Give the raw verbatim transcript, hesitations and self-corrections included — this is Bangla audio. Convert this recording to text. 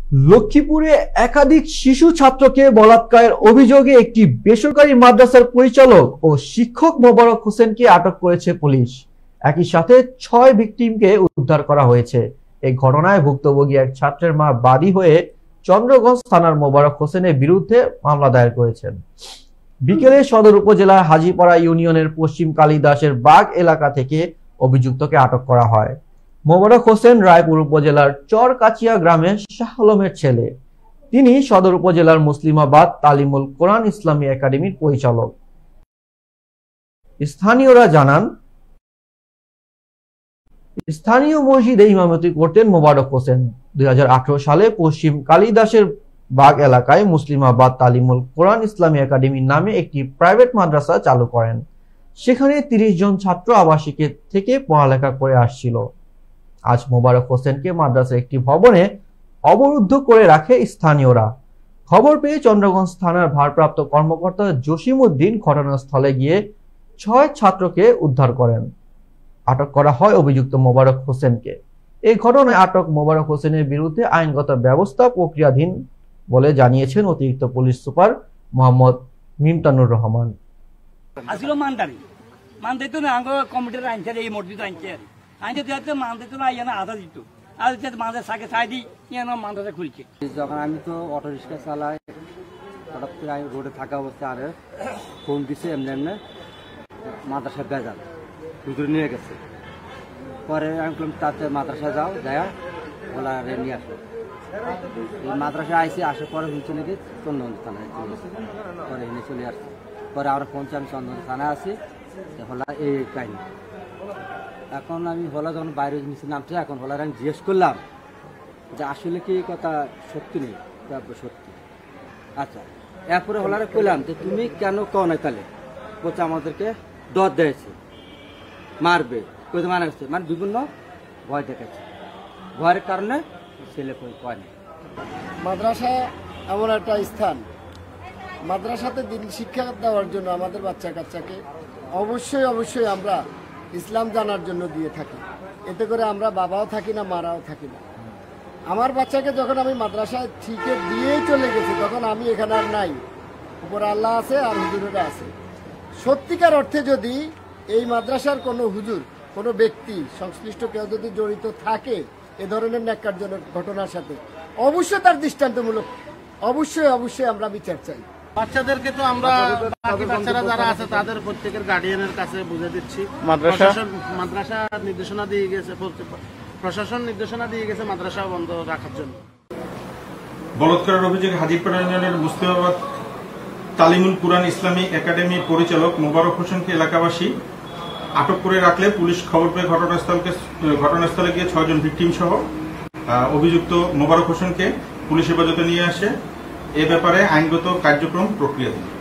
লক্ষ্মীপুরে একাধিক শিশু ছাত্রকে বলাৎকারের অভিযোগে একটি বেসরকারি মাদ্রাসার পরিচালক ও শিক্ষক মোবারক হোসেনকে আটক করেছে পুলিশ। একই সাথে ছয় ভিকটিমকে উদ্ধার করা হয়েছে। এই ঘটনায় ভুক্তভোগী এক ছাত্রের মা বাদী হয়ে চন্দ্রগঞ্জ থানার মোবারক হোসেনের বিরুদ্ধে মামলা দায়ের করেছেন। বিকেলে সদর উপজেলার হাজীপাড়া ইউনিয়নের পশ্চিম কালিদাসের বাগ এলাকা থেকে অভিযুক্তকে আটক করা হয়। মোবারক হোসেন রায়পুর উপজেলার চরকাচিয়া গ্রামের শাহ আলমের ছেলে। তিনি সদর উপজেলার মুসলিমাবাদ তালিমুল কোরআন ইসলামী একাডেমির পরিচালক। স্থানীয়রা জানান, স্থানীয় মসজিদে ইমামতি করতেন মোবারক হোসেন। দুই হাজার আঠারো সালে পশ্চিম কালিদাসের বাগ এলাকায় মুসলিমাবাদ তালিমুল কোরআন ইসলামী একাডেমির নামে একটি প্রাইভেট মাদ্রাসা চালু করেন। সেখানে তিরিশ জন ছাত্র আবাসিকের থেকে পড়ালেখা করে আসছিল। আজ মোবারক হোসেনকে মাদ্রাসার একটি ভবনে অবরুদ্ধ করে রাখে স্থানীয়রা। খবর পেয়ে চন্দ্রগঞ্জ থানার ভারপ্রাপ্ত কর্মকর্তা জসিম উদ্দিন ঘটনাস্থলে গিয়ে ছয় ছাত্রকে উদ্ধার করেন। আটক করা হয় অভিযুক্ত মোবারক হোসেনকে। এই ঘটনায় আটক মোবারক হোসেনের বিরুদ্ধে আইনগত ব্যবস্থা প্রক্রিয়াধীন বলে জানিয়েছেন অতিরিক্ত পুলিশ সুপার মোহাম্মদ মিমতানুর রহমান। আসলে মানদারি মানতে তো না কমিটির আনছে এই মসজিদ আনছে আনতে তো মানতে তো না ইয়া আধা দিত আর যে মানতে সাকে ছাই দি ইয়া মানতে খুলছে। যখন আমি তো অটো রিক্সা চালাই, হঠাৎ করে আমি রোডে থাকা অবস্থায় আরে ফোন দিছে এমনি এমনি মাদ্রাসা বেজাল ভিতরে নিয়ে গেছে। পরে আমি বললাম তাতে মাদ্রাসা যাও যায় ওলা নিয়ে আসো। এই মাদ্রাসা আইসি আসার পরে হচ্ছে নাকি চন্দ্রগঞ্জ থানায় পরে এনে চলে আসছে। পরে আমরা পৌঁছে আমি চন্দ্রগঞ্জ থানায় আসি, হলা এই কাহিনি। এখন আমি হলা যখন বাইরে নিচে নামছে, এখন হলার আমি জিজ্ঞেস করলাম যে আসলে কি কথা সত্যি নেই? তারপর সত্যি। আচ্ছা, এরপরে হলারে কইলাম যে তুমি কেন কও না? তাহলে বলছে আমাদেরকে ডর দিয়েছে, মারবে, কইতে মানা গেছে, মানে বিভিন্ন ভয় দেখাচ্ছে। ভয়ের কারণে ছেলে কয় না। মাদ্রাসা এমন একটা স্থান, মাদ্রাসাতে দিন শিক্ষা দেওয়ার জন্য আমাদের বাচ্চা কাচ্চাকে অবশ্যই অবশ্যই আমরা ইসলাম জানার জন্য দিয়ে থাকি। এতে করে আমরা বাবাও থাকি না, মারাও থাকি না। আমার বাচ্চাকে যখন আমি মাদ্রাসায় ঠিকে দিয়েই চলে গেছি, তখন আমি এখানে আর নাই, উপর আল্লাহ আছে আর হুজুরেরা আছে। সত্যিকার অর্থে যদি এই মাদ্রাসার কোনো হুজুর, কোনো ব্যক্তি, সংশ্লিষ্ট কেউ যদি জড়িত থাকে এ ধরনের ন্যাক্কারজনক ঘটনার সাথে, অবশ্যই তার দৃষ্টান্তমূলক অবশ্যই অবশ্যই আমরা বিচার চাই। বাচ্চাদেরকে তো আমরা বাকি বাচ্চারা যারা আছে তাদের প্রত্যেকের গার্ডিয়ানের কাছে বুঝে দিচ্ছি। মাদ্রাসা মাদ্রাসা নির্দেশনা দিয়ে গেছে, প্রশাসন নির্দেশনা দিয়ে গেছে মাদ্রাসা বন্ধ রাখার জন্য। বলাৎকারের অভিযোগে হাজীপাড়া ইউনিয়নের মুসলিমাবাদ তালিমুল কুরআন ইসলামী একাডেমি পরিচালক মোবারক হোসেনকে এলাকাবাসী আটক করে রাখলে পুলিশ খবর পেয়ে ঘটনাস্থলকে ঘটনাস্থলে গিয়ে ছয়জন ভিকটিম সহ অভিযুক্ত মোবারক হোসেনকে পুলিশ হেফাজতে নিয়ে আসে। এ ব্যাপারে আইনগত কার্যক্রম প্রক্রিয়াধীন।